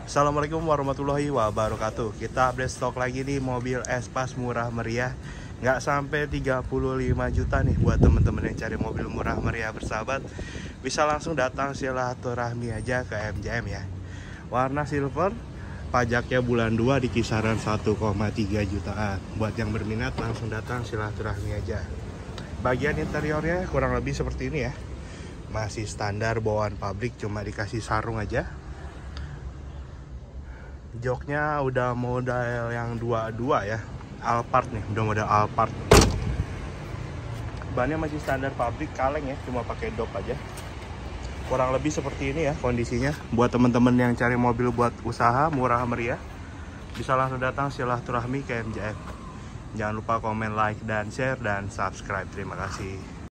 Assalamualaikum warahmatullahi wabarakatuh. Kita update stok lagi nih mobil Espas murah meriah. Nggak sampai 35 juta nih buat temen-temen yang cari mobil murah meriah bersahabat. Bisa langsung datang silaturahmi aja ke MJM ya. Warna silver, pajaknya bulan 2 di kisaran 1,3 jutaan. Buat yang berminat langsung datang silaturahmi aja. Bagian interiornya kurang lebih seperti ini ya. Masih standar bawaan pabrik, cuma dikasih sarung aja. Joknya udah model yang 22 ya, Alphard nih, udah model Alphard. Bannya masih standar pabrik, kaleng ya, cuma pakai dop aja. Kurang lebih seperti ini ya kondisinya. Buat teman-teman yang cari mobil buat usaha murah meriah, bisa langsung datang silaturahmi ke MJM. Jangan lupa komen, like, dan share, dan subscribe. Terima kasih.